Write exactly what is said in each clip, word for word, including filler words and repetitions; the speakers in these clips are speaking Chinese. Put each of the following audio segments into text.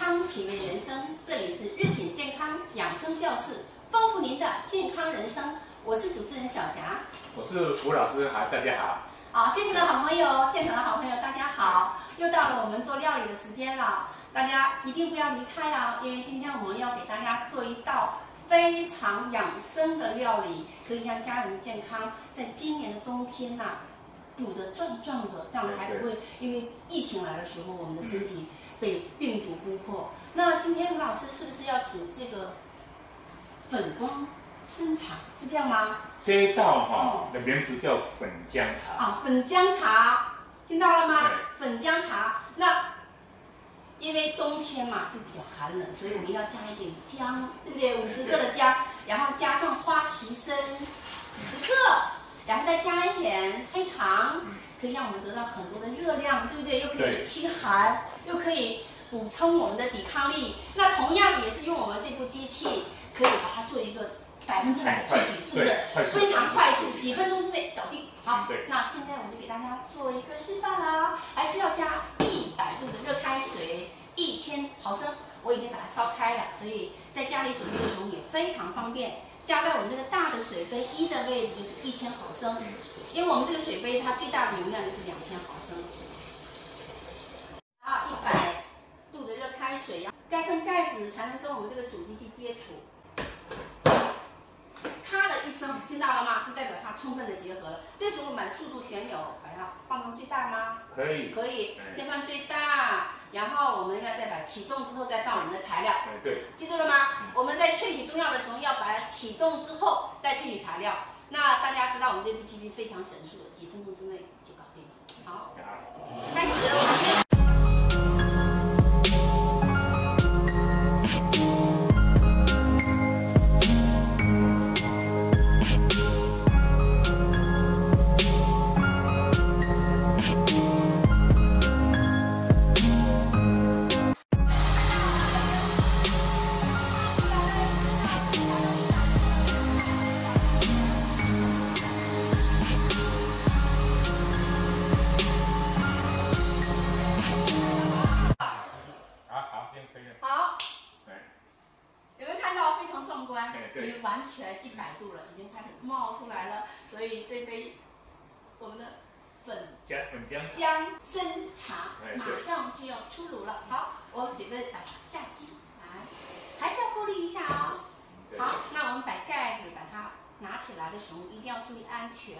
康品味人生，这里是日品健康养生教室，丰富您的健康人生。我是主持人小霞， 我是吴老师，好，大家好。 好，现场的好朋友，现场的好朋友，大家好，又到了我们做料理的时间了，大家一定不要离开啊，因为今天我们要给大家做一道非常养生的料理，可以让家人的健康在今年的冬天呐、啊。补得壮壮的，这样才不会因为疫情来的时候，我们的身体被病毒攻破。那今天吴老师是不是要煮这个粉光参茶？是这样吗？ 这一道哈的名字叫粉姜茶啊，粉姜茶，听到了吗？粉姜茶。那因为冬天嘛就比较寒冷，所以我们要加一点姜，对不对？五十克的姜，然后加上花旗参十克。然后再加一点黑糖，可以让我们得到很多的热量，对不对？又可以驱寒，又可以补充我们的抵抗力。那同样也是用我们这部机器，可以把它做一个百分之百的萃取，是不是？非常快速，几分钟之内搞定。好，那现在我就给大家做一个示范啦，还是要加一百度的热开水，一千毫升，我已经把它烧开了，所以在家里准备的时候也非常方便。加到我们这个大的水杯一的位置就是一千毫升，因为我们这个水杯它最大的容量就是两千毫升。啊，一百度的热开水，盖上盖子才能跟我们这个煮机器接触。咔的一声，听到了吗？就代表它充分的结合了。这时候我们速度旋钮把它放到最大吗？ 可以， 可以，先放最大。然后我们要再把启动之后再放我们的材料， 对， 记住了吗？我们在萃取中药的时候要把它启动之后再萃取材料。那大家知道我们这部机器非常神速的，几分钟之内就搞定了。好，开始。已经完全一百度了，已经开始冒出来了，所以这杯我们的粉姜粉姜姜参茶马上就要出炉了。好，我准备把它下机来，还是要过滤一下哦。好，那我们把盖子把它拿起来的时候一定要注意安全，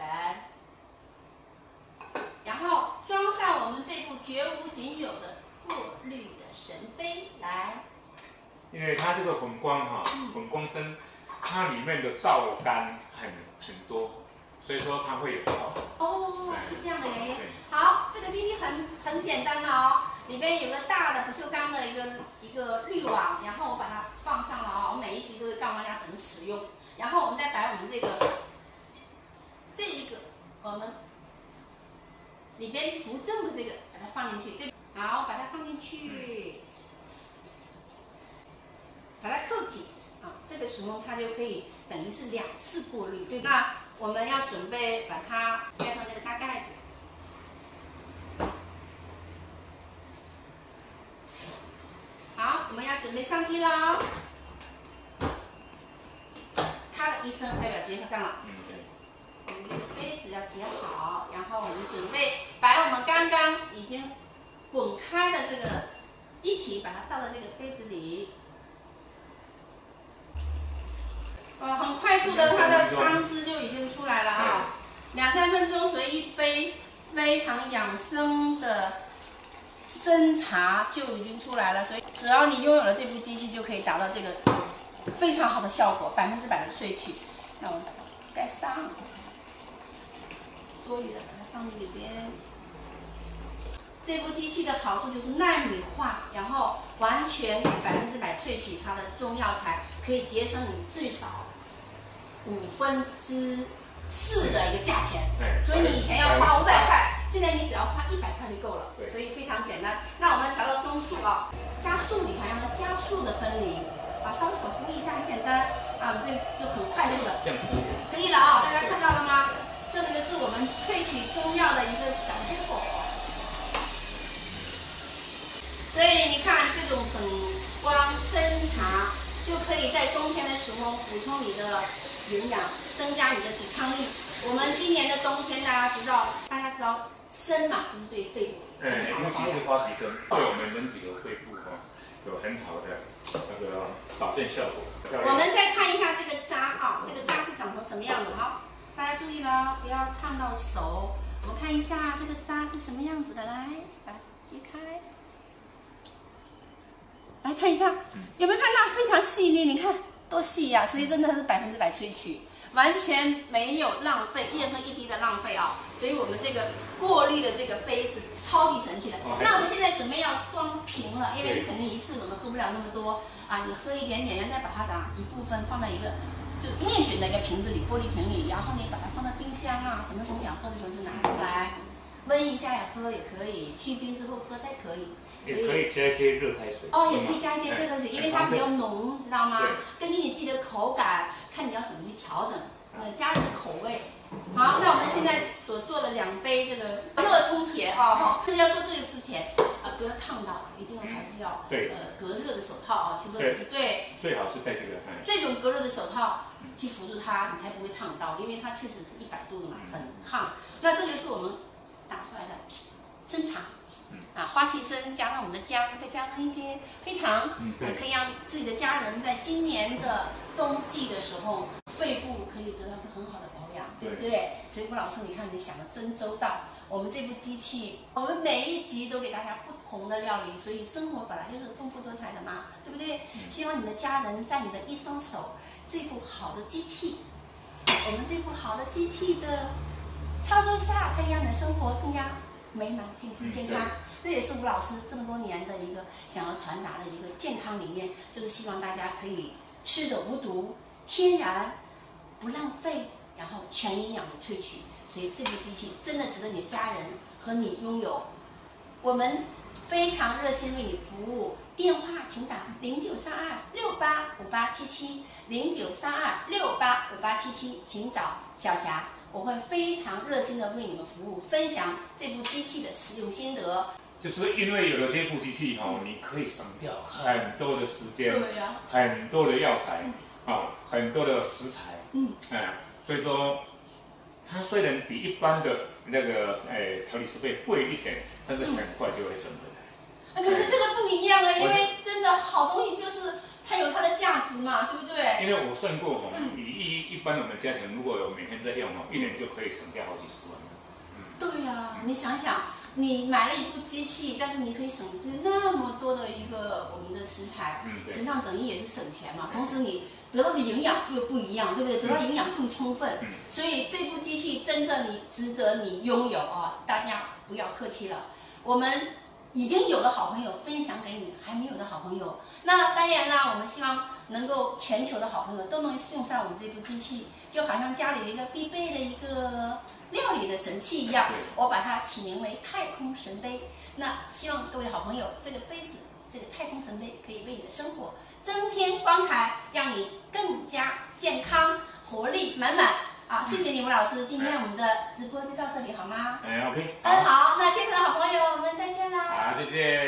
然后装上我们这部绝无仅有的过滤的神杯来。 因为它这个粉光哈，粉光参，它里面的皂苷很很多，所以说它会有皂。 哦，是这样的原因。好，这个机器很很简单的哦，里边有个大的不锈钢的一个一个滤网，然后我把它放上了哦，我每一集都会告诉大家怎么使用，然后我们再把我们这个这一个我们里边扶正的这个把它放进去，对，好，把它放进去。把它扣紧啊，这个时候它就可以等于是两次过滤，对吧？那我们要准备把它盖上这个大盖子。好，我们要准备上机了。咔的一声，代表结合上了。嗯，对。我们的杯子要结好，然后我们准备把我们刚刚已经滚开的这个液体，把它倒到这个杯子里。呃，很快速的，它的汤汁就已经出来了啊，两三分钟，所以一杯非常养生的参茶就已经出来了。所以只要你拥有了这部机器，就可以达到这个非常好的效果，百分之百的萃取。那我们把它盖上，多余的把它放进里边。这部机器的好处就是纳米化，然后完全百分之百萃取它的中药材，可以节省你最少五分之四的一个价钱。所以你以前要花五百块，现在你只要花一百块就够了。所以非常简单。那我们调到中速啊，加速，你想让它加速的分离，啊，稍微手扶一下，很简单啊，这就很快速的，可以了啊，大家看到了吗？这个就是我们萃取中药的一个小结果。所以你看这种粉就可以在冬天的时候补充你的营养，增加你的抵抗力。我们今年的冬天，大家知道，大家知道参嘛，就是对肺部。 哎，尤其是花旗参，对我们人体的肺部哈、哦、有很好的那个保健效果。 我们再看一下这个渣啊，这个渣是长成什么样的？好，大家注意了，不要烫到手。我们看一下这个渣是什么样子的，来，来揭开，来看一下，有没有看到非常细腻？你看多细呀、啊！所以真的是百分之百萃取。完全没有浪费，任何一滴的浪费啊！所以我们这个过滤的这个杯是超级神奇的。哦、那我们现在准备要装瓶了，因为你肯定一次可能喝不了那么多啊，你喝一点点，然后再把它咋一部分放在一个就面卷的一个瓶子里，玻璃瓶里，然后你把它放到冰箱啊，什么时候想喝的时候就拿出来，温一下呀喝也可以，去冰之后喝再可以。 也可以加一些热开水。 哦，也可以加一点热开水，因为它比较浓，知道吗？根据你自己的口感，看你要怎么去调整，呃，家人的口味。好，那我们现在所做的两杯这个热冲铁啊，哈，但是要做这个之前，啊，不要烫到，一定还是要对呃隔热的手套啊，去做的是对。 最好是戴这个。 这种隔热的手套去辅助它，你才不会烫到，因为它确实是一百度的嘛，很烫。那这就是我们打出来的参茶。啊，花旗参加上我们的姜，再加上一点黑糖，嗯，可以让自己的家人在今年的冬季的时候，肺部可以得到一个很好的保养，对不对？所以吴老师，你看你想的真周到。我们这部机器，我们每一集都给大家不同的料理，所以生活本来就是丰富多彩的嘛，对不对？希望你的家人在你的一双手，这部好的机器，我们这部好的机器的操作下，可以让你的生活更加美满、幸福、健康，这也是吴老师这么多年的一个想要传达的一个健康理念，就是希望大家可以吃的无毒、天然、不浪费，然后全营养的萃取。所以这部机器真的值得你的家人和你拥有。我们非常热心为你服务，电话请打零九三二六八五八七七零九三二六八五八七七，请找小霞。我会非常热心的为你们服务，分享这部机器的使用心得。 就是因为有了这部机器哦，你可以省掉很多的时间， 对呀、啊， 很多的药材，啊、哦，很多的食材， 嗯， 哎，所以说它虽然比一般的那个哎调理师费贵一点，但是很快就会省回来。 嗯、可是这个不一样了，因为真的好东西就是它有它的价值嘛，对不对？ 因为我算过哦，以一一般我们家庭如果有每天在用哦，一年就可以省掉好几十万。 嗯，对呀、啊，你想想，你买了一部机器，但是你可以省去那么多的一个我们的食材，嗯，实际上等于也是省钱嘛。同时你得到的营养又不一样，对不对？得到营养更充分，嗯，所以这部机器真的你值得你拥有啊！大家不要客气了，我们已经有的好朋友分享给你，还没有的好朋友，那当然啦，我们希望能够全球的好朋友都能用上我们这部机器，就好像家里的一个必备的一个料理的神器一样，我把它起名为太空神杯。那希望各位好朋友，这个杯子，这个太空神杯可以为你的生活增添光彩，让你更加健康、活力满满。啊，谢谢你吴老师，今天我们的直播就到这里好吗？ 哎 ，OK。 嗯，好，那现场的好朋友，我们再见啦。 好，再见。